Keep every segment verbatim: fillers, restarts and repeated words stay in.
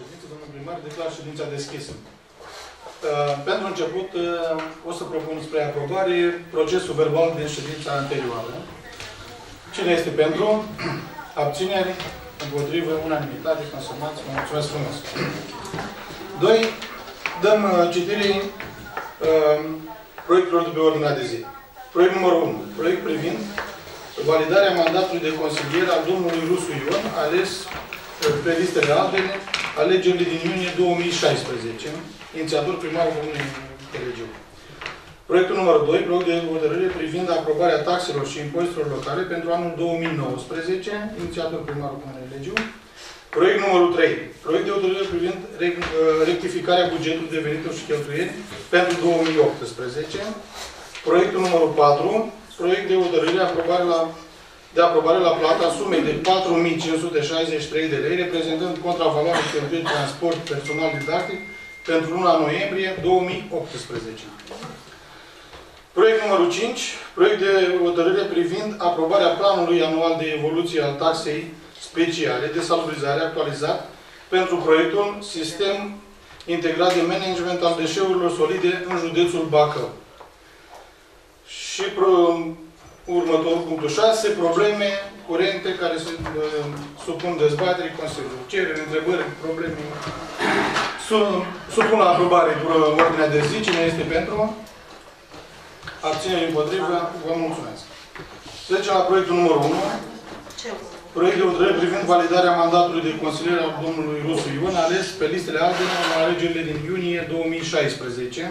ședință, domnul primar, declar ședința deschisă. Pentru început, o să propun spre aprobare procesul verbal din ședința anterioară. Cine este pentru? Abțineri? Împotrivă? Unanimitate? Consumați? Vă mulțumesc frumos. Doi. Dăm citire proiectelor de pe ordinea de zi. Proiect numărul unu. Proiect privind validarea mandatului de consilier al domnului Rusu Ion, ales pe listele altele, alegerile din iunie două mii șaisprezece. Inițiator primarul Comunei Telegiu. Proiectul numărul doi. Proiect de hotărâre privind aprobarea taxelor și impozitelor locale pentru anul două mii nouăsprezece. Inițiator primarul Comunei Telegiu. Proiect numărul trei. Proiect de hotărâre privind rectificarea bugetului de venituri și cheltuieli pentru două mii optsprezece. Proiectul numărul patru. Proiect de hotărâre aprobare la, de aprobare la plata sumei de patru mii cinci sute șaizeci și trei de lei, reprezentând contravaloarea cheltuieli de transport personal didactic pentru luna noiembrie două mii optsprezece. Proiect numărul cinci. Proiect de hotărâre privind aprobarea planului anual de evoluție al taxei speciale de salubrizare actualizat pentru proiectul Sistem Integrat de Management al Deșeurilor Solide în județul Bacău. Și pro, următorul punctul șase. Probleme curente care se uh, supun dezbaterii Consiliului. Cereri, întrebări, probleme. Supun la aprobare ordinea de zi. Cine este pentru? Abținere împotrivă. Vă mulțumesc. Trecem la proiectul numărul unu. Proiect de hotărâre privind validarea mandatului de consilier al domnului Rusu Ion, ales pe listele altele în alegerile din iunie două mii șaisprezece.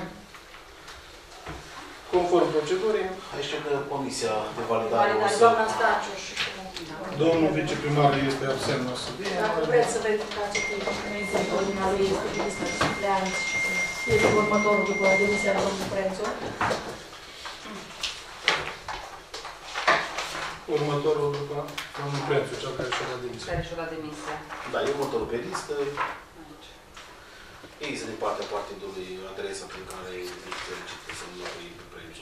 Conform procedurii. Aici că Comisia de Validare o să... Doamna Staciu și... Domnul viceprimar este absent, o să fie. Dacă vreți să verificați că ordinea lui este pe lista de supleanți și este următorul după demisia de domnul Prețu. Următorul după domnul Prețu, cel care și-a dat demisia. Care și-a dat demisia. Da, e următorul pe listă. Ei sunt din partea partidului, adresa prin care îi felicită să înlocui pe Prețu.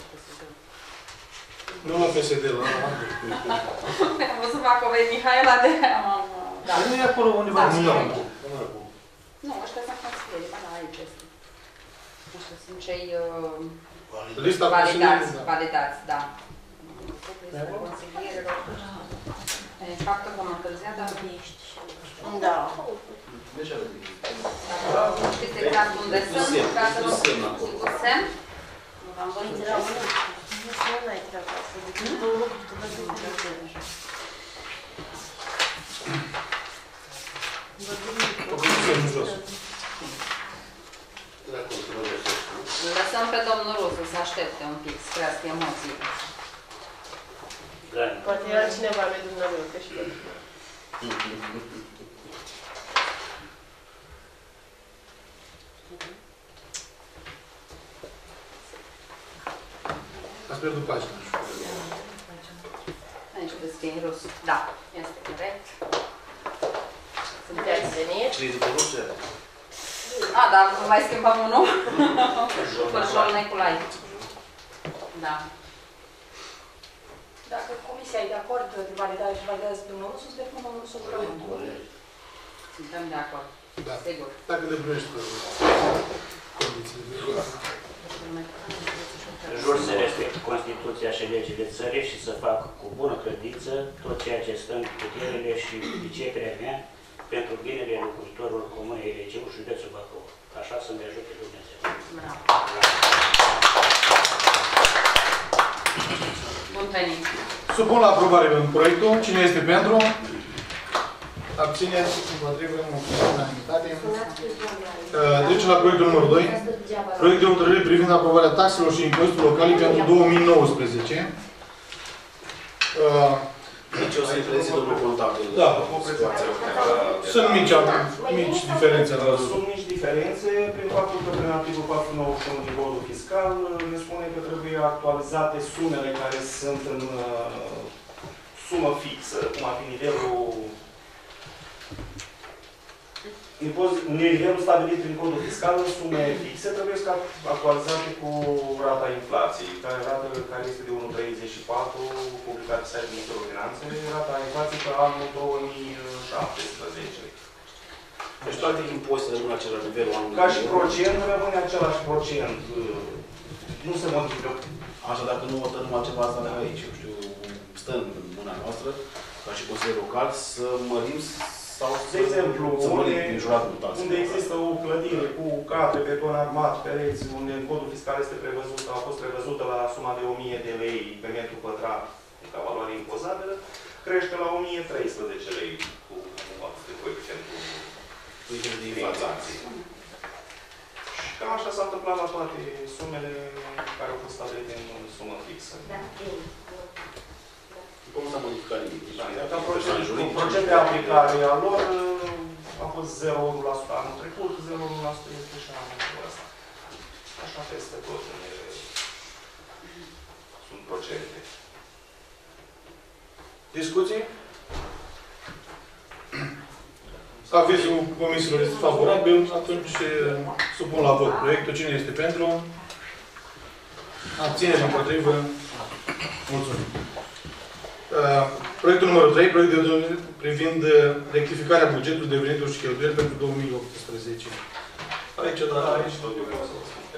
Nu la P S D, la Am văzut să fac o vei Mihaela de... Da. Nu e acolo undeva. Da, nu, nu, ăștia sunt consilieri, ba da, aici este. Ăștia sunt cei lista validați, validați, da. Lista consilierilor. E faptul că am întârziat, dar nu ești. Da. Deci are de știți exact unde sunt, ca să nu semn. Nu v-am văzut. Nu ai treaba asta, deci nu lucru, tu vă zic că Lăsăm pe domnul Rusu să aștepte un pic, să crească emoții. poate era cineva lui dumneavoastră, că și pentru mine. Ați pierdut pagina. Aici vezi că e rus. Da, este corect. Sunteți venit? Cine-i după Rusu? A, dar mai schimbăm unul? Părșol Neculai. Da. Dacă comisia e de acord de validare și validează domnul Rusu, să depun domnul Rusu împreună. Suntem de acord. Da. Sigur. Dacă le primești condițiile. Jur să respect Constituția și legile țării și să fac cu bună credință tot ceea ce stă în puterile și priceperea mea pentru binele locuitorilor Comunei Telegiu, județul Bacău. Așa să-mi ajute Dumnezeu. Bravo. Bun venit. Supun la aprobare proiectul. Cine este pentru? Abțineri, împotrivă, unanimitate. Trecem la proiectul numărul doi. Proiect de hotărâre privind aprobarea taxelor și impozitelor locale pentru două mii nouăsprezece. Deci o să-i prezint domnul contabil. Da, sunt mici, mici diferențe. Sunt mici diferențe prin faptul că prin articolul patru nouă unu din codul fiscal ne spune că trebuie actualizate sumele care sunt în uh, sumă fixă, cum ar fi nivelul nivelul stabilit prin codul fiscal în sume fixe trebuie să actualizate cu rata inflației, care rata care este de unu virgulă treizeci și patru, publicat pe site-ul Ministerului Finanțelor, rata inflației pe anul două mii șaptesprezece. Deci toate impozitele rămân la același nivel. Ca și procent, rămâne același procent. Nu se modifică. Așa, dacă nu hotărâm altceva, asta de aici, eu știu, stă în mâna noastră, ca și Consiliul Local, să mărim sau De exemplu, să mărim unde, din juratul taxe. unde există o clădire cu cadre, beton armat, pereți, unde în codul fiscal este prevăzut, a fost prevăzută la suma de o mie de lei pe metru pătrat ca valoare impozabilă, crește la o mie treisprezece lei cu coeficientul de inflație. Și cam așa s-a întâmplat la toate sumele care au fost stabilite în sumă fixă. Cum s-a modificat nimic? Da, procent de aplicare a lor a fost zero virgulă unu la sută anul trecut, zero virgulă unu la sută este și anul ăsta. Așa peste tot sunt procente. Discuții? Avizul comisiilor este favorabil, atunci supun la vot proiectul. Cine este pentru? Abținere împotrivă? Mulțumim. Uh, proiectul numărul trei, proiect de ordine privind rectificarea bugetului de venituri și cheltuieli pentru două mii optsprezece. Aici, da, aici tot eu vreau să vă spun.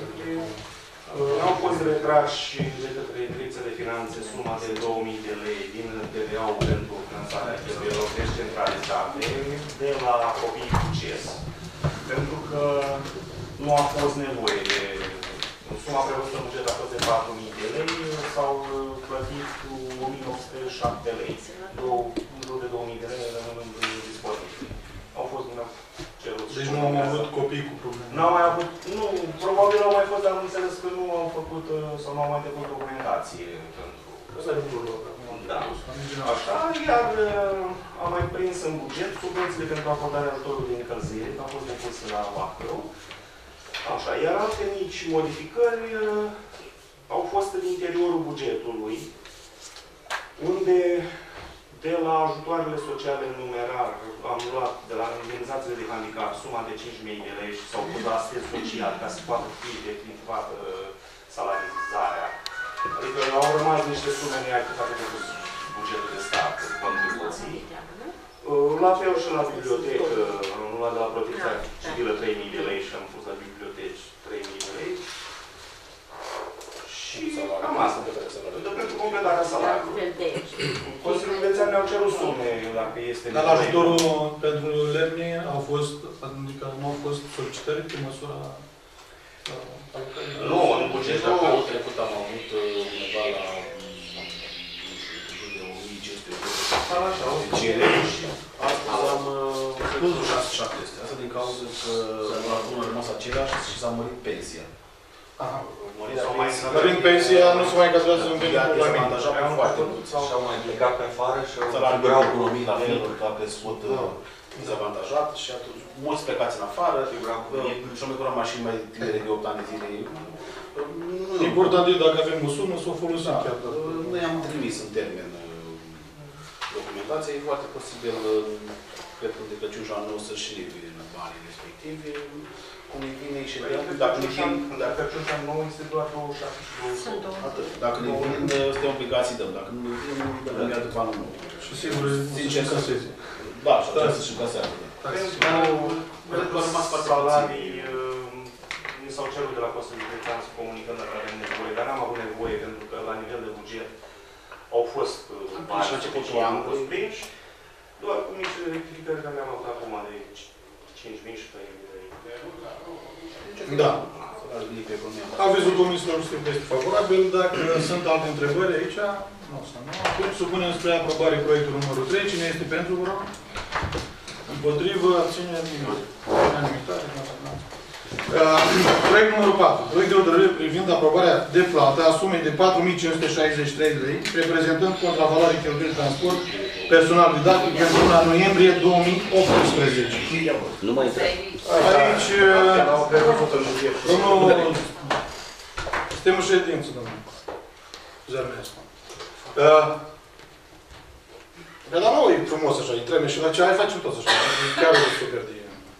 Au fost retrași de către Direcția de Finanțe suma de două mii de lei din T V A-ul pentru finanțarea cheltuielor descentralizate de la copii cu C E S. Pentru că nu a fost nevoie de... Suma prevăzută în buget a fost de patru mii de lei, s-au plătit o mie opt sute șapte lei. În jur de două mii de lei rămânând disponibili. Au fost din cerut. Deci nu am avut copii cu probleme. Nu am mai avut, nu, probabil au mai fost, dar am înțeles că nu au făcut sau nu au mai depus documentație pentru... Asta e lucrul lor. Da. Așa, iar am mai prins în buget subvențiile pentru acordarea ajutorului de încălzire, că au fost depuse la Acro. Așa, iar alte mici modificări uh, au fost în interiorul bugetului, unde de la ajutoarele sociale în numerar am luat de la indemnizațiile de handicap suma de cinci mii de lei și s-au pus la asistent social ca să poată fi definitivată salarizarea. Adică au rămas niște sume neachitate pentru bugetul de stat, contribuții. La fel și la bibliotecă, am luat de la protecția civilă trei mii de lei și am pus la biblioteci trei mii de lei. Și cam asta, de pentru completarea salariului. Consiliul Județean ne-au cerut sume, dacă este... Dar la ajutorul pentru lemne au fost, adică nu au fost solicitări pe măsura... Nu, în bugetul... Anul trecut am avut undeva la de o mie cinci sute de cereri și astăzi am scăzut șase sute șaptesute. Asta din cauza că acum a rămas același și s-a mărit pensia. Mărind pensia, nu se mai încadrează în venitul la mine. Dezavantajat foarte mult. Și-au mai plecat pe afară și au salariul de economii la venit, a crescut dezavantajat și atunci mulți plecați în afară, și-au mai curat mașini mai tinere de opt ani de zile. Important e dacă avem o sumă, să o folosim chiar. Noi am trimis în termen documentația, e foarte posibil, cred că de Crăciun și anul nou să-și livie în banii respectivi. Cum ne vine și dacă ne vin... Dacă Crăciun și anul nou este doar două mii șase sute. Atât. Dacă ne vin, suntem obligații dăm. Dacă nu ne vin, dăm imediat după anul nou. Și sigur, sincer să se Da, și trebuie să-și găsească. Pentru salarii, mi s-au cerut de la Consiliul Județean să comunicăm dacă avem nevoie, dar n-am avut nevoie pentru că la nivel de buget au fost bani și începutul anului prinși, doar cu mici rectificări care le-am avut acum de cinci mii și trei mii de lei. Da. Avizul comisiilor este favorabil. Dacă sunt alte întrebări aici, nu o să nu. Atunci supunem spre aprobare proiectul numărul trei. Cine este pentru, vă rog? Împotrivă, abține, unanimitate. Proiect numărul patru. Proiect de hotărâre privind aprobarea de plată a sumei de patru mii cinci sute șaizeci și trei de lei, reprezentând contravaloare cheltuieli de transport personal didactic pentru luna noiembrie două mii optsprezece. Nu mai intră. Aici, domnul, suntem în ședință, domnul Zărnescu. Dar nu e frumos așa, intrăm și la ce ai facem toți așa, chiar e super de...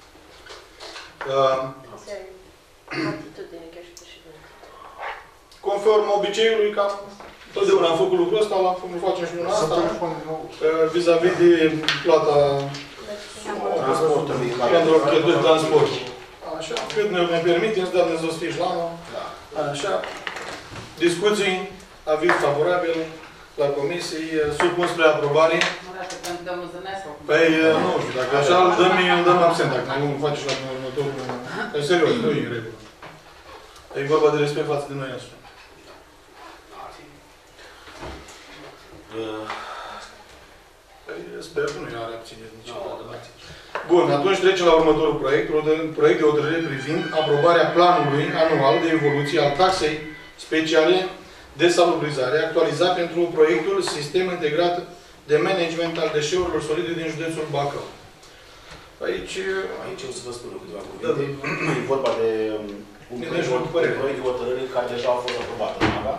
Conform obiceiului, cam totdeauna am făcut lucrul ăsta, l-am facem și luna asta, vis-a-vis de plata Transportului. Pentru cheltuieli transport. Așa, cât ne, ne permitem să dăm Dumnezeu să fie și la anul. Așa. Discuții, aviz favorabil la comisie, supun spre aprobare. Nu răște pentru domnul Zănescu. Păi, nu știu, dacă așa îl dăm, îl dăm absent, dacă nu îl faci la următorul. E serios, nu e în regulă. E vorba de respect față de noi așa. Păi, sper că nu are abținere niciodată. Bun, atunci trecem la următorul proiect, proiect de hotărâre privind aprobarea planului anual de evoluție al taxei speciale de salubrizare, actualizat pentru proiectul Sistem Integrat de Management al Deșeurilor Solide din județul Bacău. Aici... Aici o să vă spun câteva cuvinte. E vorba de un proiect de hotărâre care deja a fost aprobată.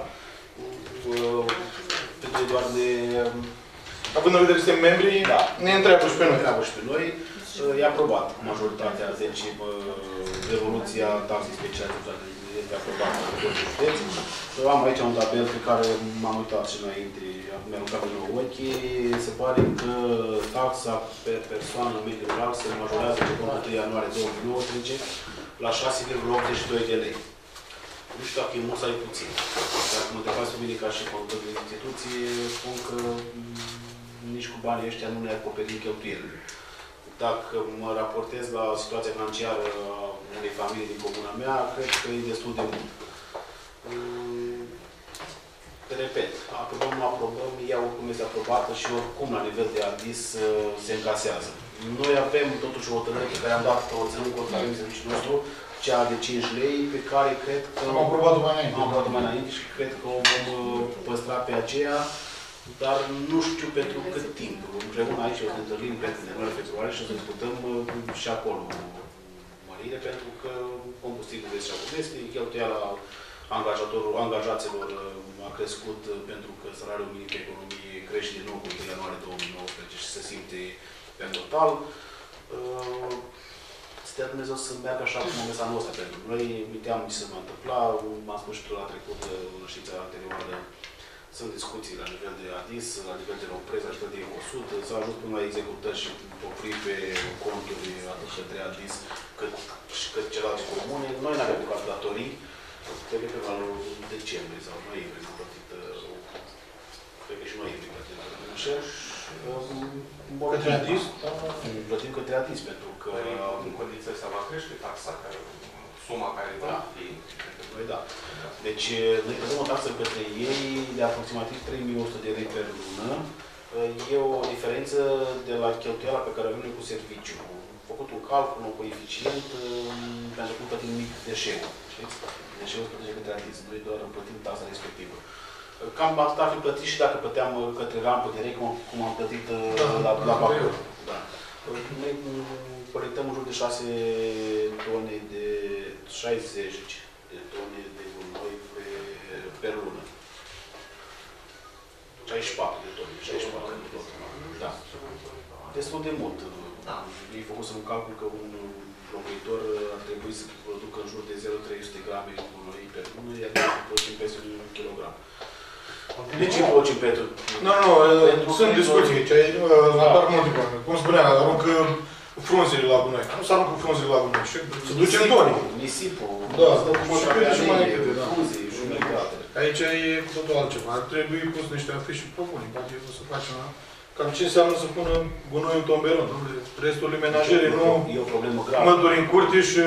Pentru doar de... Având în vedere că suntem membri, da. Ne întreabă și pe noi. Întreabă și pe noi. E aprobat majoritatea, deci evoluția taxei speciale este aprobată de județ. Am aici un tabel pe care m-am uitat și înainte, mi-am aruncat pe nou ochii. Se pare că taxa pe persoană în mediul rural se majorează pe întâi ianuarie două mii nouăsprezece la șase virgulă optzeci și doi de lei. Nu știu dacă e mult sau e puțin. Dacă mă întrebați pe mine ca și conducător de instituție, spun că nici cu banii ăștia nu ne acoperim cheltuielile. Dacă mă raportez la situația financiară a unei familii din comuna mea, cred că e destul de mult. Repet, aprobăm, nu aprobăm, ea oricum este aprobată și oricum la nivel de adis se încasează. Noi avem totuși o hotărâre pe care am dat-o, ținând cont la serviciul nostru, cea de cinci lei, pe care cred că... Am aprobat-o mai înainte. Am aprobat-o mai înainte și cred că o vom păstra pe aceea, dar nu știu pentru cât timp. Împreună aici o să ne întâlnim pe ianuarie februarie și o să discutăm și acolo mărire, pentru că combustibilul este și acum este, cheltuiala angajaților a crescut pentru că salariul minim pe economie crește din nou cu ianuarie două mii nouăsprezece și se simte pe total. Sper Dumnezeu să meargă așa cum am anul ăsta pentru noi. Uiteam ce se va întâmpla. M-am spus și tu la trecut, în știința anterioară, sunt discuții la nivel de adis, la nivel de romprez, ajută de o sută, s-a ajuns până la executări și opri pe conturi atât către adis cât și cât celelalte comune. Noi nu avem bucat datorii. Cred că în decembrie sau noiembrie am plătit, cred că și noiembrie plătim la Dumnezeu. Către adis? Plătim către adis, pentru că... În condiția asta va crește taxa, care, suma care va fi... Noi da. Deci, noi plătim o taxă către ei de aproximativ trei mii o sută de lei pe lună. E o diferență de la cheltuiala pe care avem noi cu serviciu. Am făcut un calcul, un coeficient, pentru că nu plătim nimic deșeu. Știți? Deșeul plătește către adis. Noi doar plătim taxa respectivă. Cam atât ar fi plătit și dacă plăteam către rampă direct, cum am plătit da, la, la Bacău. Da. Noi colectăm în jur de șase tone de șaizeci de tone de gunoi pe, pe lună. șaizeci și patru de tone. șaizeci și patru de tone. Da. Destul de mult. Da. Ei făcut un calcul că un locuitor ar trebui să producă în jur de zero virgulă trei sute grame de gunoi pe lună, iar noi producem peste un kilogram. De ce producem pentru? Nu, nu, sunt discuții aici, apar multe probleme. Cum spunea, aruncă frunzele la gunoi. Nu se aruncă frunzele la gunoi, se duce în toni. Nisipul, da, și câte și mai câte, frunzii și mai câte. Aici e cu totul altceva. Ar trebui pus niște afișe propune, poate o să facem cam ce înseamnă să pună gunoi în tomberon. Restul lui menajere nu... E o problemă gravă. Mături în curte și...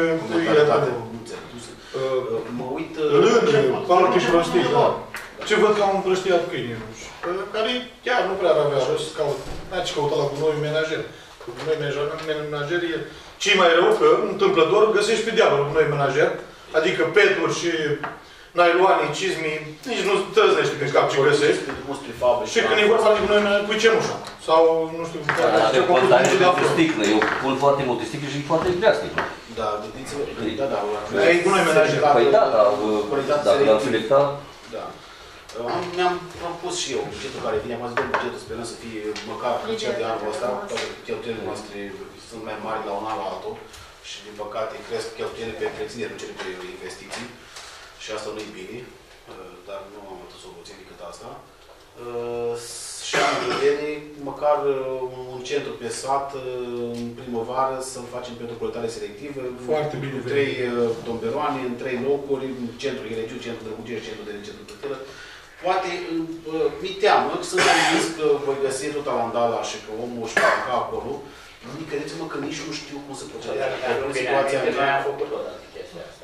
Mă uit... Lânge, palte și prostii, da. Ce văd că au împrăștiat câinii, care chiar nu prea ar avea rost, n-a ce căuta la gunoi menajer. Cu gunoi menajer e cei mai rău că, întâmplător, găsești pe diavolul gunoi menajer, adică peturi și nailoane, cizmii, nici nu trăznești pe cap ce găsești. Și când e vorba de gunoi menajer, pui cenușa. Sau, nu știu, ce comportament de sticlă. Eu pun foarte multe sticle și foarte grea sticlă. Da, gândiți-vă, da, da. E gunoi menajer. Păi da, dacă l-am selectat... Da. Mi-am propus și eu bugetul care vine, am zis, bă, bugetul sperăm să fie măcar cel de anul ăsta, toate cheltuielile noastre sunt mai mari la un an la altul și, din păcate, cresc cheltuielile pe întreținere, nu cele pe investiții și asta nu e bine, dar nu am altă soluție decât asta. și ani de vedere, măcar un centru pe sat, în primăvară, să-l facem pentru colectare selectivă. Foarte bine. Trei tomberoane, în trei locuri, centrul Ieregiu, centrul Drăgugești, centrul de centru Tătâră. Poate, mi teamă, sunt convins că voi găsi tot alandala și că omul își va ca acolo. Credeți-mă că nici nu știu cum să procedează. În situația în care am făcut tot chestia asta.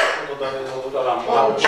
Tot la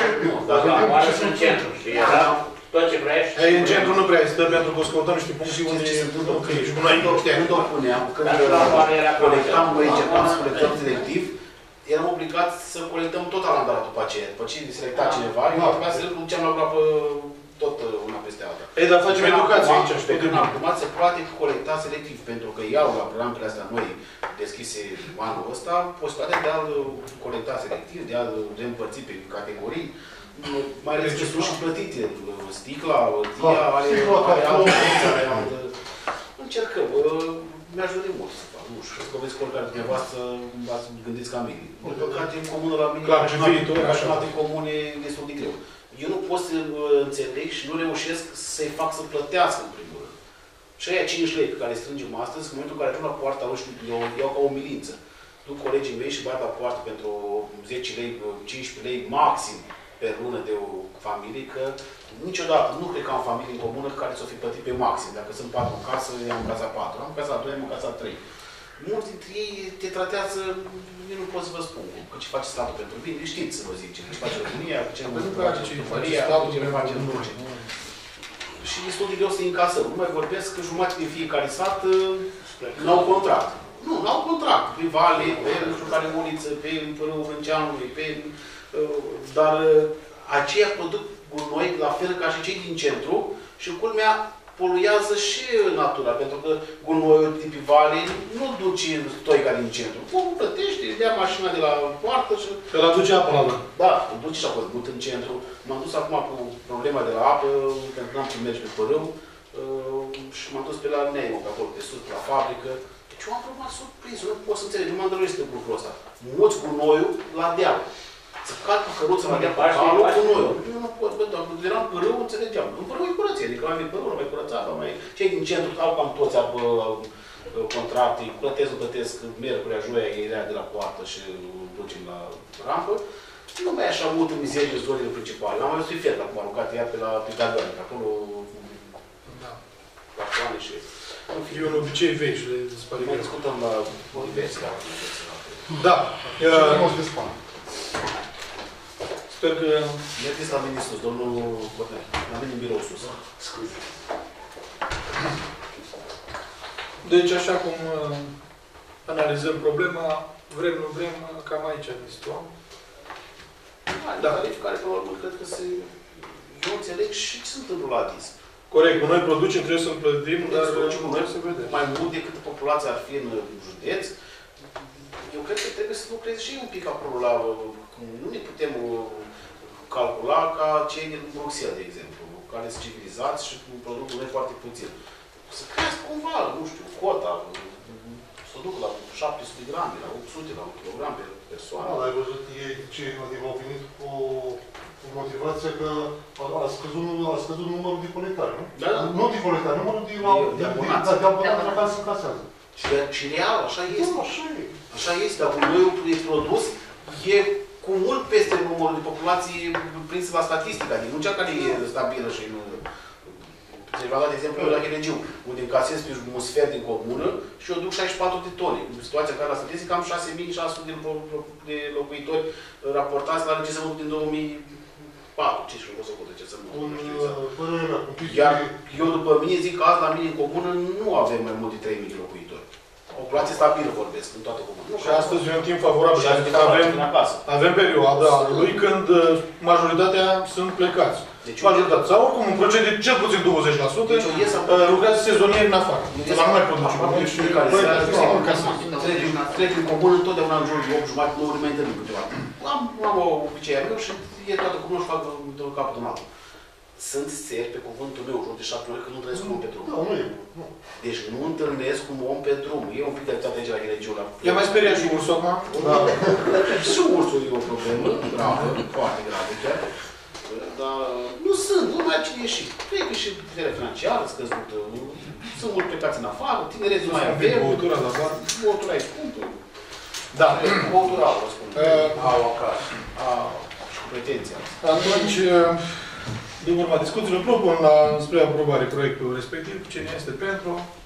moară sunt centru, știi? Tot ce vrei. Ei, în centru nu prea stă pentru că o să căutăm niște puncte unde ce se întâmplă. și cu noi nu știam. Nu tot puneam, când colectam, noi începam să colectăm selectiv, eram obligați să colectăm tot alandala după aceea. După ce selecta cineva, eu am obligat să le duceam la groapă tot una peste alta. Ei, dar facem educație aici, pe când acum se poate colecta selectiv, pentru că iau la programele astea noi deschise anul ăsta, posibilitatea de a-l colecta selectiv, de a-l reîmpărți pe categorii. Mai ales că sunt și plătite. Sticla, tia, are altă. Încercăm. Mi-aș dori mult să fac. Nu știu, că vezi că oricare dintre v-ați gândiți ca mine. Din păcate, în comună la mine, clar, și viitor, așa, în alte comune, destul de greu. Eu nu pot să înțeleg și nu reușesc să-i fac să plătească, în primul rând. Și aia cinci lei pe care le strângem astăzi, în momentul în care ajung la poarta lor și eu iau ca o milință. Duc colegii mei și bat la poartă pentru zece lei, cincisprezece lei maxim pe lună de o familie, că niciodată nu cred că am familie în comună care să o fi plătit pe maxim. Dacă sunt patru în casă, eu am în casa patru, am în casa doi, am în casa trei. Mulți dintre ei te tratează, eu nu pot să vă spun, că ce face statul pentru bine, știți să vă zic, ce face România, ce nu face Primăria, ce nu face în orice. Și destul de greu să-i încasăm. Nu mai vorbesc că jumătate din fiecare sat n-au contract. Nu, n-au contract. Pe vale, pe nu știu care uliță, pe Părâul Vânceanului, pe... Dar aceia produc gunoi la fel ca și cei din centru și culmea poluează și natura, pentru că gunoiul de pe vale nu duce stoica din centru. Omul plătește, îi dea mașina de la poartă și... Că la duce apă la lor. Da, îl duce și apă în centru. M-am dus acum cu problema de la apă, pentru că n-am putut merge pe Părâu și m-am dus pe la Nemo, pe acolo, pe sus, pe la fabrică. Deci eu am rămas surprins, eu nu pot să înțeleg, nu m-am dăruit de lucrul ăsta. Moți gunoiul la deal. Să calc cu căruța la deal, pe calul gunoiul. Eu nu pot, bă, doar, eram în Părâu, înțelegeam. În Părâu e curăție, adică la mine Părâu, nu mai curățat, nu mai... Cei din centru au cam toți apă contracte, plătesc, nu plătesc, miercurea, joia, ei rea de la poartă și ducem la rampă. Nu mai e așa mult în mizerie zonele principale. Am mai văzut fier, acum aruncat iar pe la Picadoane, pe acolo... Da. La Coane și... E un obicei vechi și le dispare. Mai discutăm la universitate. Da. Uh, Sper că... Mergeți la mine sus, domnul Cornel. La mine în birou sus. Scuze. Deci, așa cum uh, analizăm problema, vrem, nu vrem, cam aici ne situăm. Da, calificare, pe urmă, cred că se... Eu înțeleg și ce se întâmplă la A D I S. Corect, noi producem, trebuie să-l plătim, dar trebuie să vedem. Mai mult decât populația ar fi în județ, eu cred că trebuie să lucreze și un pic acolo la... Nu ne putem calcula ca cei din Bruxelles, de exemplu, care sunt civilizați și produc noi foarte puțin. Să crească cumva, nu știu, cota, să duc la șapte sute de grame, la opt sute, la un kilogram pe persoană. Da, ai văzut ei ce adică au venit cu motivația că a scăzut, a scăzut numărul de colectare, nu? Da, da. Nu de colectare, numărul de, de abonați. De abonați la care se casează. Și real, așa este. Nu, așa e. Așa este, dar gunoiul e produs, e cu mult peste numărul de populație prins la statistică, adică nu cea care e stabilă și nu... Deci v-am dat de exemplu la Ieregiu, unde încasez pe un sfert din comună și eu duc șaizeci și patru de tone. În situația în care la statistică am șase mii șase sute de locuitori raportați la recensământul din două mii patru. Ce știu, o să pot recensământul, nu știu exact. Iar eu după mine zic că azi la mine în comună nu avem mai mult de trei mii de locuitori. O populație stabilă vorbesc în toată comună. Și astăzi e un timp favorabil, adică avem, avem perioada anului când majoritatea sunt plecați. Deci majoritatea, sau oricum un procent de cel puțin douăzeci la sută deci lucrează sezonieri în afară. La nu mai produce. Trec în comună întotdeauna în jur de opt jumătate, nu ori mai întâlnim câteodată. Am o obicei a meu și e toată comună și fac de un capăt în altul. Sunt seri pe cuvântul meu, jur de șapte ori, că nu întâlnesc un om pe drum. Da, nu e. Deci nu întâlnesc un om pe drum. E un pic de activitate aici la Ieregiu. I-a mai speriat și ursul acum? Da. Și ursul e o problemă gravă, foarte gravă chiar. Dar nu sunt, nu mai cine ieși. Cred că și puterea financiară scăzută, sunt mult plecați în afară, tinereți nu mai avem, băutura la bar. băutura e scumpă. Da. Băutura au, spun. Uh, Au acasă. Au și cu pretenția. Atunci, de urma discuțiilor, propun la, spre aprobare proiectul respectiv. Cine este pentru?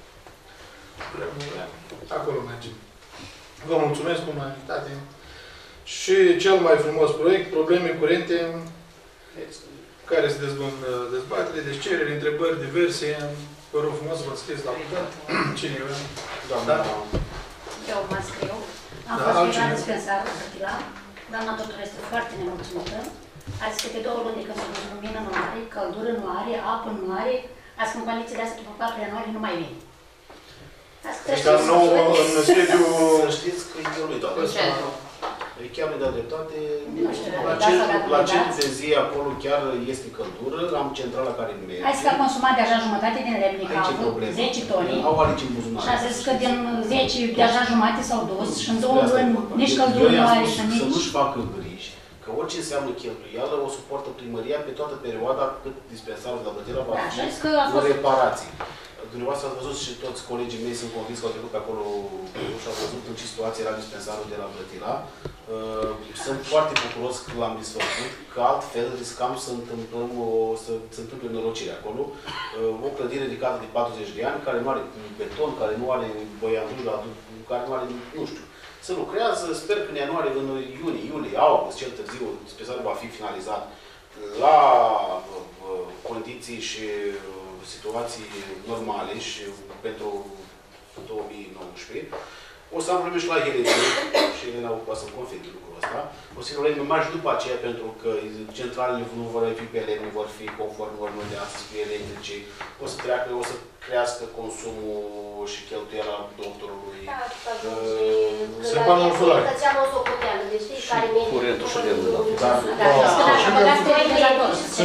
Acolo mergem. Vă mulțumesc cu unanimitate. Și cel mai frumos proiect, probleme curente, care se dezbun dezbatere, deci cereri, întrebări diverse. Vă rog frumos să vă scrieți la cuvânt. Cine e? Doamna. Eu mă scriu. Am Da, fost altcine? la dispensarul Brătila. Doamna doctor este foarte nemulțumită. A zis că de două luni de când se duce lumină nu are, căldură nu are, apă nu are. A zis că în condiții de astea după patru ianuarie nu mai vine. A zis că Deci, dar nou în sediu... Să știți că e lui toate. E chiar mi-a dat dreptate. Nu știu, La da, centru, sau dacă la dați. centru de zi acolo chiar este căldură, am centrala care merge. a zis că a consumat deja jumătate din lemne, că a Aici e avut problema. zece toni. Au arici în buzunar. Și a zis că din zece deja jumate s-au dus și în două luni nici căldură nu are și Să nici... nu-și facă griji, că orice înseamnă cheltuială o suportă primăria pe toată perioada cât dispensarul de la Brătila va Da, fi și a zis că a în fost... reparații. Dumneavoastră ați văzut și toți colegii mei sunt convins că au trecut pe acolo și au văzut în ce situație era dispensarul de la Brătila. Uh, Sunt foarte bucuros că l-am disfăcut, că altfel riscam să întâmplăm o, să se întâmple nenorocire acolo. Uh, O clădire ridicată de patruzeci de ani, care nu are beton, care nu are băianduși, care nu are, nu știu. Se lucrează, sper că în ianuarie, în iunie, iulie, august, cel târziu, dispensarul va fi finalizat la uh, condiții și situații normale și pentru două mii nouăsprezece. O să am probleme și la Helena și Helena poate să-mi confirme lucrul ăsta. O să probleme mai și după aceea pentru că centralele nu vor fi pe lemne, vor fi conform normelor de astăzi, pe electrice. O să treacă, o să crească consumul și cheltuiala doctorului. Se panul solar. Că ți-am o socoteală, deci știi care merge... Curentul și lemnul, da. Da, Da, și că dacă băgați pe ventilator, se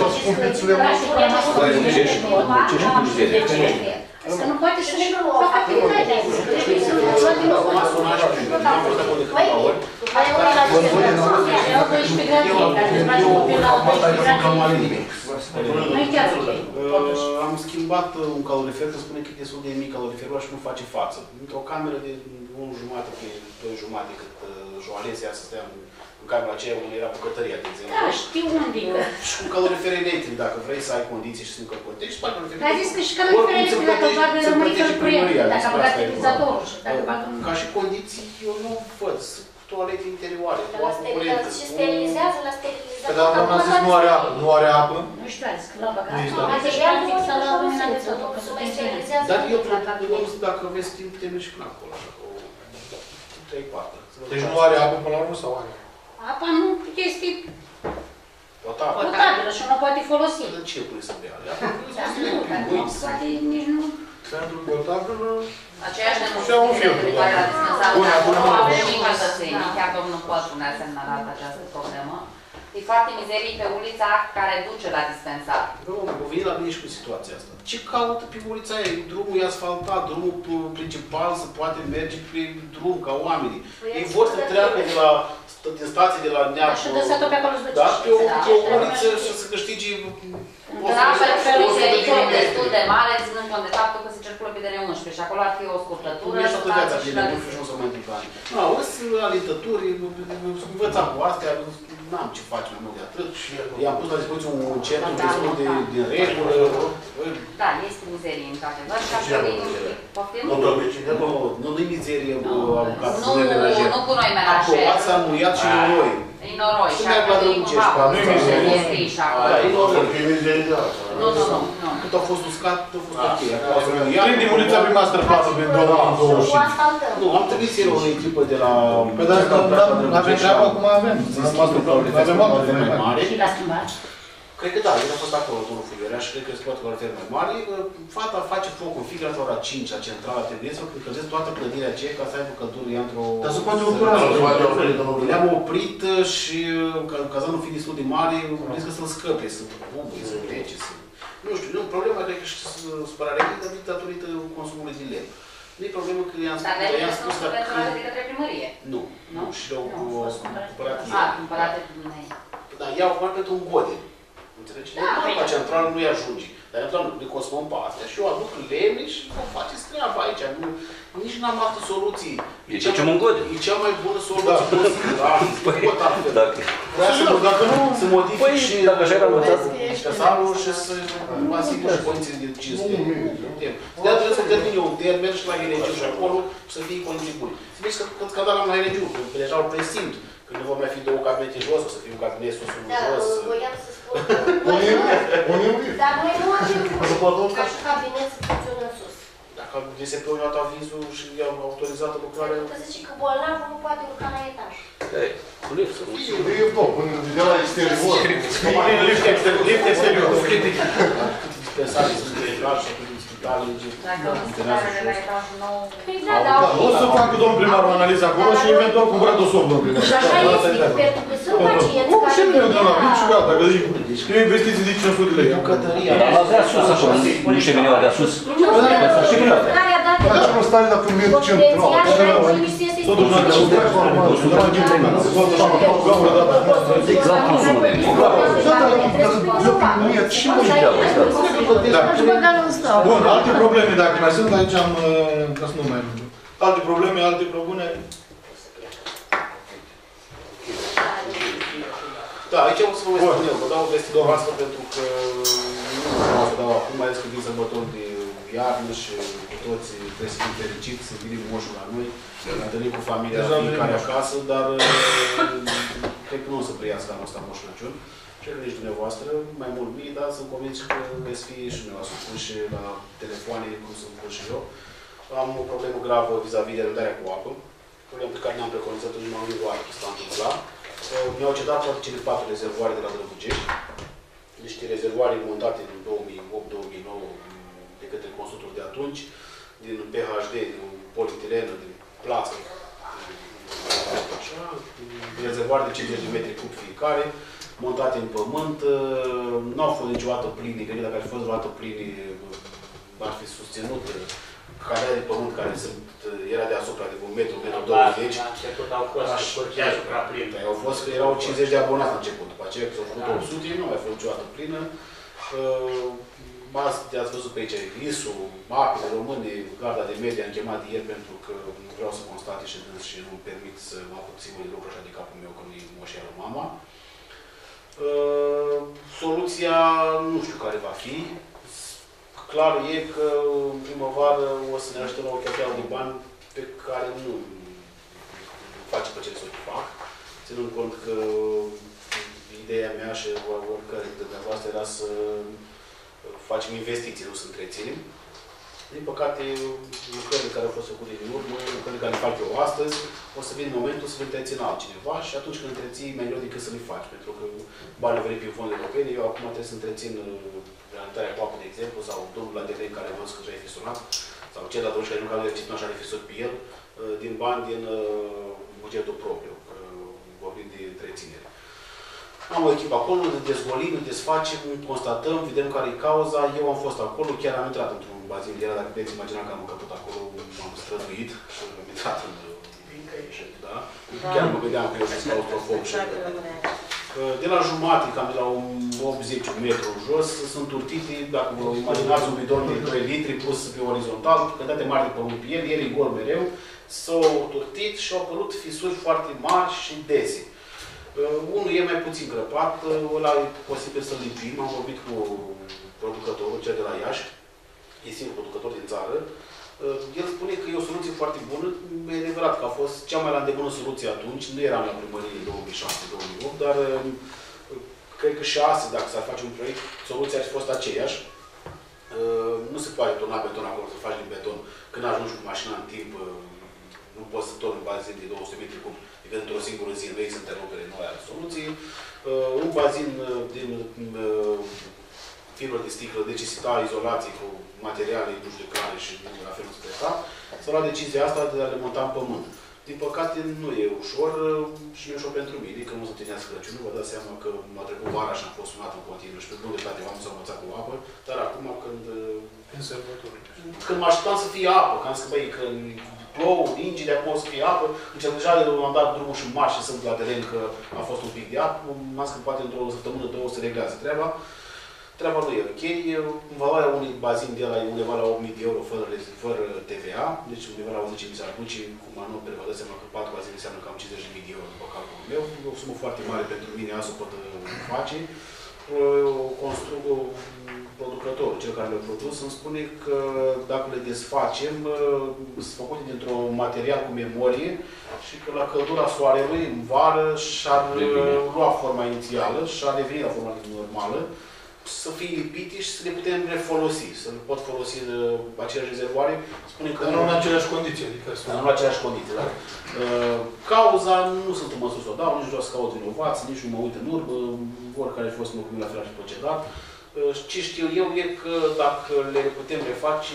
că nu poate să facă activitatea. Trebuie să nu facă din nou. Mai e una la Erau doisprezece grade, dar se face copil la doisprezece grade. Nu-i chiar ok, totuși. Am schimbat un calorifer, că spune că e destul de mic caloriferul și nu face față. Într-o cameră de unu jumate, doi jumate, cât Joalesia să stea în camera aceea unde era bucătăria, de exemplu. Da, știu unde e. Și cu calorifer electric, dacă vrei să ai condiții și să încălcotești, spui calorifer Dar a zis că și calorifer electric, dacă bagă, rămâne fără curent, dacă a băgat televizorul și dacă bagă... Ca și condiții, eu nu văd. Toalete interioare, cu apă curentă. Și sterilizează la Că sterilizator. dar doamna a zis nu are apă. Nu are apă. Nu știu, a zis că l-a băgat. Nici A zis că l-a fixat la lumina de tot, că să se mai mai sterilizează. Dar eu propunem, dacă vreți timp, te mergi până acolo, așa, cu trei patru. Deci nu are apă până la urmă sau are? Apa nu este Potabilă. potabilă și nu poate folosi. În ce pui să bea? Da, nu, dar nu poate nici nu... Pentru potabilă... Aceeași Și au un filtru, de care la dispensarul, Bun, dar acum nu nu avem avem. și cetățenii, chiar domnul Pătru ne-a semnalat această problemă. E foarte mizerii pe ulița care duce la dispensar. Dom'le, vă veni la mine și cu situația asta. Ce caută pe ulița aia? Drumul e asfaltat, drumul principal se poate merge pe drum, ca oamenii. Ei vor să treacă de la din stații de la Neapă, Și dă-să-o pe acolo să duce. da, pe o, pe o uliță și să câștige Trașele pe mizerii destul de mare, ținând cont de faptul că se circulă pe D N unsprezece și acolo ar fi o scurtătură. Nu ești toată viața bine, nu știu și nu o să mai întâmplă. Nu, sunt alintături, învățam cu astea, n-am ce face mai mult de atât. I-am pus la dispoziție un centru destul de din regulă. Da, este mizerie, într-adevăr, și ar trebui, poftim? Nu, nu-i mizerie avocat, Nu, nu cu noi menajeri. Aprobat s-a muiat și noroi. E noroi. Și merg la Drăgucești. Nu-i mizerie. Este și acolo. Da, e noroi. Nu, nu, nu. Cât au fost uscat, a fost ok. Prinde ulița pe masterplan în două mii douăzeci și cinci. Nu, am trebuit să iau o echipă de la... Păi dar nu avem treabă cum avem. Avem oameni mai mari. Și l-a schimbat. Cred că da, el a fost acolo, domnul Fuliorea, și cred că se poate cu la mai mare. Fata face foc în fix la ora cinci, la centrala, trebuie să încălzesc toată clădirea aceea ca să aibă căldură ea într-o... Dar se poate opera. Le-am oprit și, în cazanul fiind destul de mare, riscă să-l scăpe, să bubuie, să plece, să... Nu știu, nu, problema cred că și supărarea mea, dar datorită consumului de lemn. Nu e problemă că i-am spus... Dar lemnele sunt subvenționate de către primărie. Nu, nu, și le-au cumpărat ei. A, cumpărate cu dumneavoastră. Da, iau bani pentru un godin. Înțelegi? Da, La centrală nu-i ajunge. Dar eventual le consumăm pe astea și eu aduc lemne și vă faceți treaba aici. Nu, nici n-am alte soluții. E ce ce mângode. E cea mai bună soluție posibilă. Pot altfel. Vreau să dacă nu, să modific și căsarul și să mă asigur și condiții de cinste. De aceea trebuie să termin eu un termen și la Heregiu și acolo să fie condiții bune. Să vezi că când dat la Heregiu, că deja îl presimt. Că nu vor mai fi două cabinete jos, o să fie un cabinet sus, unul jos. Da, voiam să spun că... Dar noi nu avem ca și cabinet să funcționăm sus. Dacă vi se pune dat avizul și i-am autorizat lucrarea... Pentru că zice că bolnavul nu poate urca la etaj. Ei, cu lift să nu știu. Lift, nu, până de la exterior. Lift exterior. Dispensarii sunt de etaj și cu spitale. Dacă o stare de la etajul nou... Păi da, da, O să facă domnul primar o analiză acolo și eventual cumpărat o somnă, domnul primar. Așa este, pentru că sunt pacienți care... Și nu e de la mic și gata, că e o investiție de cinci sute de lei. Bucătăria. Dar la de sus acolo, nu știu șemineaua de sus. Șemineaua. Care a dat... Deci nu stare la primul central. Totuși nu are Exact consumul de Bun, alte probleme, dacă mai sunt, aici am, ca să nu mai am. Alte probleme, alte propuneri? Da, aici o să vă mai spun eu, vă dau o veste doar asta pentru că nu o să dau acum, mai ales că vin sărbători de iarnă și cu toți trebuie să fim fericiți, să venim moșul la noi, să ne întâlnim cu familia fiecare acasă, dar cred că nu o să preiască anul ăsta Moș Crăciun. Și nici dumneavoastră, mai mult mii, dar sunt convins că veți fi și dumneavoastră puși la telefoane, cum sunt pus și eu. Am o problemă gravă vis-a-vis de răbdarea cu apă. Problemă pe care ne-am preconizat în numai o oară că s-a întâmplat. Mi-au cedat toate cele patru rezervoare de la Drăgugești. Niște rezervoare montate în două mii opt două mii nouă de către constructori de atunci, din P H D, din polietilenă, din plastic, așa, rezervoare de cincizeci de metri cub fiecare, montate în pământ, nu au fost niciodată pline, cred că dacă ar fi fost vreodată pline, ar fi susținut calea de pământ care sunt, era deasupra de un metru, un metru douăzeci. La început au fost curgează prea plină. Au fost că erau cincizeci de abonați la început, după aceea că s-au făcut opt sute, nu mai a fost niciodată plină. Ați văzut pe aici I S U, Apele Române, Garda de Media, am chemat ieri pentru că nu vreau să constate și dâns și nu-mi permit să mă apuc singur de lucru așa de capul meu că nu-i moșiară mama. Uh, soluția nu știu care va fi. Clar e că în primăvară o să ne așteptăm la o cheltuială de bani pe care nu face pe cele să o fac. Ținând cont că ideea mea și oricare dintre dumneavoastră era să facem investiții, nu să întreținem. Din păcate, lucrările care au fost făcute din urmă, lucrările care le fac eu astăzi, o să vin momentul să le întrețin altcineva și atunci când întreții, mai greu decât să le faci. Pentru că banii au venit prin fonduri europene, eu acum trebuie să întrețin realizarea cu apă, de exemplu, sau domnul la teren care a văzut că și-a fisunat, sau cel atunci care nu care a nu așa a fisut pe el, din bani din bugetul propriu, vorbim de întreținere. Am o echipă acolo, ne dezgolim, ne desfacem, constatăm, vedem care e cauza. Eu am fost acolo, chiar am intrat într-un bazin de era, dacă puteți imagina că am încăput acolo, m-am străduit și am intrat în... Da? Chiar mă gândeam că eu sunt claustrofob și... De la jumate, cam de la optzeci metri jos, sunt urtite, dacă vă imaginați un bidon de doi litri pus pe orizontal, cântate mari de pământ pe el, el e gol mereu, s-au turtit și au apărut fisuri foarte mari și dese. Uh, unul e mai puțin crăpat, uh, ăla e posibil să-l lipim. Am vorbit cu producătorul, cel de la Iași, e singurul producător din țară. Uh, el spune că e o soluție foarte bună. E adevărat că a fost cea mai la îndemână soluție atunci. Nu eram la primărie două mii șapte două mii opt, dar uh, cred că și astăzi, dacă s-ar face un proiect, soluția ar fi fost aceeași. Uh, nu se poate turna beton acolo, să faci din beton. Când ajungi cu mașina în timp, uh, nu poți să torni în bazin de două sute metri cub. Într-o singură zi, nu există întrerupere, nu ai soluții. Uh, un bazin uh, din uh, fibră de sticlă necesita izolație cu materiale nu știu care și la fel de stat. S-a luat decizia asta de a le monta în pământ. Din păcate, nu e ușor uh, și nu e ușor pentru mine, că nu se ținească Crăciunul. Vă dați seama că m-a trecut vara și am fost sunat în continuu și pe bună dreptate v-am s-au învățat cu apă, dar acum când... Uh, când mă așteptam să fie apă, că am zis că băi, că plouă, ninge, de acum o să fie apă. Încerc deja de m-am dat drumul și marș și sunt la teren că a fost un pic de apă. M-am zis că poate într-o săptămână, două se reglează treaba. treaba lui e ok. Valoarea unui bazin de la e undeva la opt mii de euro fără, fără T V A, deci undeva la zece mii s-ar duce, cum nu prevăd seama că patru bazine înseamnă cam cincizeci de mii de euro după calculul meu. E o sumă foarte mare pentru mine, asta o pot face. Constructorul, producătorul, cel care le-a produs, îmi spune că dacă le desfacem, sunt făcute dintr-un material cu memorie și că la căldura soarelui, în vară, și-ar lua forma inițială și-ar reveni la forma normală, să fie lipite și să le putem refolosi, să le pot folosi aceleași rezervoare. Spune că dar nu în aceleași condiții, adică dar nu în aceleași condiții, da? Cauza, nu sunt în măsură să o dau, nici vreau să caut vinovați, nici nu mă uit în urmă, oricare a fost locul la fel și procedat. Ce știu eu e că dacă le putem reface,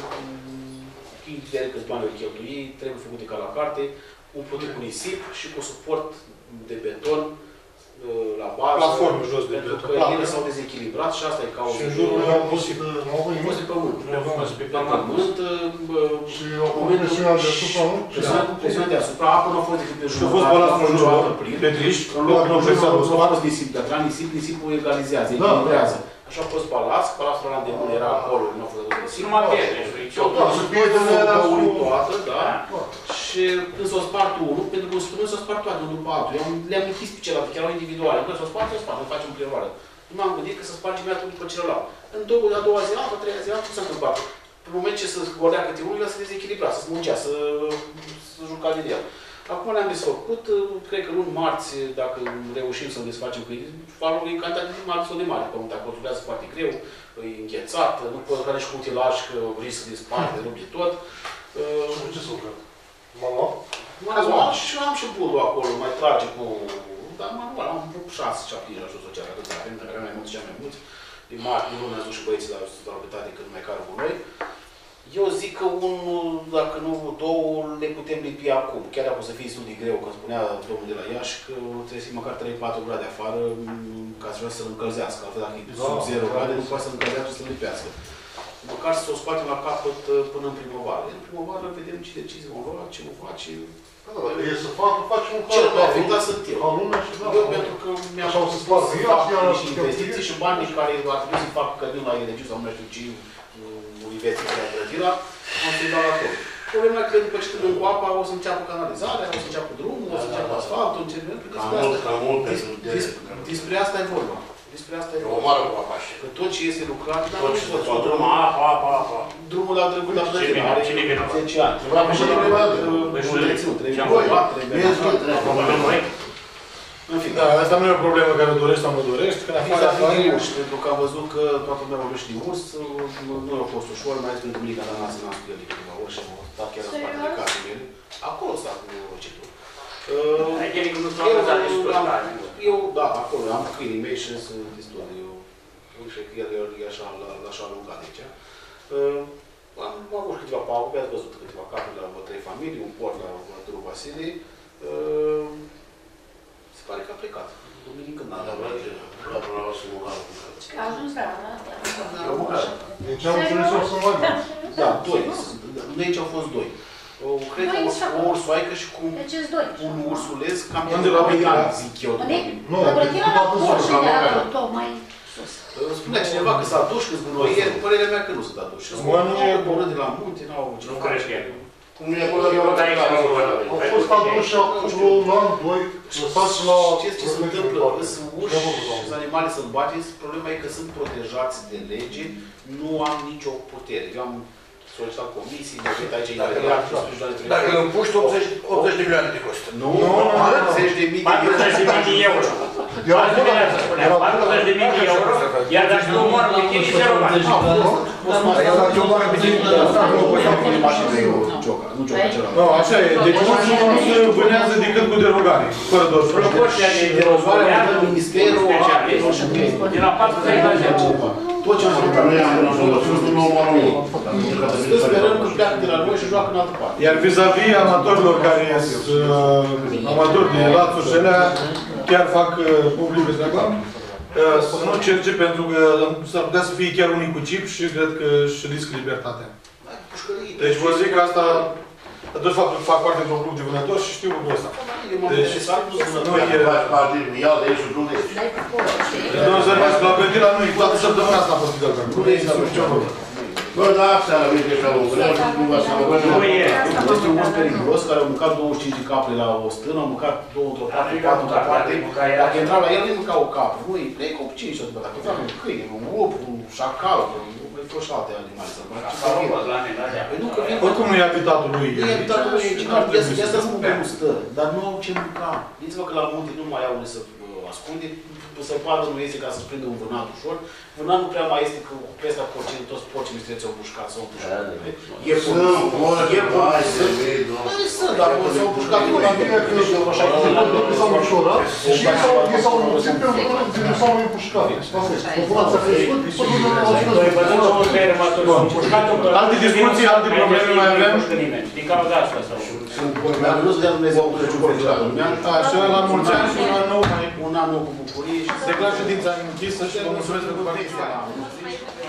indiferent câți bani le cheltui, trebuie făcute ca la carte, umplute cu nisip și cu suport de beton la bază, platformă jos de pentru beton. că ele s-au dezechilibrat și asta e cauza. Și în jurul nu au pus pe pământ. Pe pământ. Și au pus presiunea deasupra, nu? Presiunea deasupra, apă nu a fost decât pe jumătate. Și a fost balat în jurul Petriș, în locul nu a fost nisip, dar la nisip, nisipul egalizează, echilibrează. Așa a fost balast, balastul ăla de mult era acolo, nu a fost de nisip. Numai pierdere. Și pierdere era toată, da? Și când s-o spart unul, pentru că spunem s-o spart toate, unul după altul. Le-am închis pe celălalt, chiar erau individuale. Când s-o spart, s-o spart, nu facem preroare. Nu m-am gândit că să spargem iată după celălalt. În două, a doua zi, a treia zi, ce s-a întâmplat? În moment ce se golea câte unul, el se dezechilibra, să smungea, să, să juca din el. Acum le-am desfăcut, cred că luni marți, dacă reușim să-l desfacem, că valul e cantitate de mare sau de mare, pământ, acolo durează foarte greu, e înghețat, nu pot lucra nici cu utilaj, că risc de sparte, rup de tot. Și cu ce s-a lucrat? Manual? Manual și am și bulul acolo, mai trage cu... Dar manual, am șase, șapte inși la jos, o ceară, atâția, pentru că aveam mai mulți și mai mulți. Din mari, din lună, și băieții la proprietate când mai cară cu noi. Eu zic că unul, dacă nu două, le putem lipi acum. Chiar dacă o să fie destul de greu, când spunea domnul de la Iași, că trebuie să fie măcar trei patru grade afară ca să vrea să-l încălzească. Altfel, dacă e sub zero grade, nu poate să-l încălzească și să-l lipească. Măcar să o scoatem la capăt până în primăvară. În primăvară vedem ce decizii vom lua, ce vom face. Dacă e să facă, facem un cel mai afectat sunt eu. Eu pentru că mi-am să fac niște investiții și banii care ar trebui să fac că din la Energie sau nu știu ce universități care a grădila, am să-i dau acolo. Problema e că după ce trăgem cu apa, o să înceapă canalizarea, o să înceapă drumul, o să înceapă asfaltul, începem. Despre asta e vorba. Despre asta e vorba. O mară cu apa și. Că tot ce este lucrat, dar nu știu. Tot drumul, apa, apa, apa. Drumul la drăguț la plătirea are zece ani. Trebuie reținut, trebuie luat, trebuie... În fine. Da, asta nu e o problemă care o dorești sau nu dorești. Când afară apare... Pentru că am văzut că toată lumea vorbește de urs, nu a fost ușor, mai ales pentru mine, că n-am să n-am studiat de câteva ori și am stat chiar în spatele casei mele. Acolo s-a cu rocetul. Eu, da, acolo, am câinii mei și sunt destul de... Nu știu că el e așa, așa alungat aici. Am avut câteva pagube, ați văzut câteva capuri la trei familii, un port la Vătărul Vasile. Se pare că a plecat. Duminică când n-a la problema să mă A ajuns la asta. Deci am înțeles o să mai bine. Da, doi. De aici au fost doi. Cred că o ursoaică și cu un ursuleț cam de la doi ani, zic eu. Nu, la Brătina la Buș și de acolo, tocmai sus. Spunea cineva că s-a dus, că zgunoie, părerea mea că nu s-a dus. Și zgunoie, borât de la munte, n-au ce nu crește el. Cum e acolo de la Au fost aduși acolo un an, doi, lăsați la... Știți ce se întâmplă? Sunt uși și animale sălbatice, problema e că sunt protejați de lege, nu am nicio putere. Eu am solicitat comisii, mă uit aici imediat, dacă îl împuști, optzeci de milioane de costă. Nu, patruzeci de mii de euro. patruzeci de mii de euro. patruzeci de mii de euro, iar dacă nu omoară pe tine, zero bani. Dacă omoară pe tine, nu poți să pune mașină de euro. Nu, așa e. Deci nu se vânează decât cu derogare, fără doar proporția de derogare are Ministerul de la patruzeci la zece. Tot ce am făcut noi am nu omoară unul. Sperăm că pleacă de la noi și joacă în altă parte. Iar vis-a-vis amatorilor care sunt amatori de lațuri și alea, chiar fac public treaba, să nu cerce pentru că s-ar putea să fie chiar unii cu chip și cred că își riscă libertatea. Deci vă zic că asta Datorită faptul că fac parte într-un grup de vânători și știu lucrul ăsta. Deci, nu e... Iau de aici și nu ești. Domnul Zărmescu, la Gândila nu e, toată săptămâna asta a fost spital pentru nu există nicio problemă. Bă, da, asta la mine și la un greu, nu vă să mă văd. Nu e. Este un om periculos care a mâncat douăzeci și cinci de capre la o stână, a mâncat două într-o parte, patru într-o parte. Dacă intra la el, nu mânca o capră. Nu, îi plec cu cinci, dacă intra un câine, un lup, un șacal, mai fost și alte animale sălbatice. Oricum nu e habitatul lui. Nu e habitatul lui, de asta spun că nu stă, dar nu au ce mânca. Gândiți-vă că la munte nu mai au unde să ascunde, săpadă nu este ca să prindă un vânat ușor. Vânat nu prea mai este că pesta porcinii, toți porcii mistreți au pușcat, s-au pușcat. E bun, e bun, sunt, dar s-au pușcat în la mine, că așa e. S-au ușorat și ei s-au înmulțit pentru că nu s-au împușcat. Populația a crescut, până nu au ajuns. Alte discuții, alte probleme mai avem? Din cauza asta sau... Dacă nu-ți dea Dumnezeu un Crăciun fericit la lumea, așa, la mulți ani și un an nou mai... Un an nou cu bucurie și... Declar ședința închisă și vă mulțumesc pentru participare.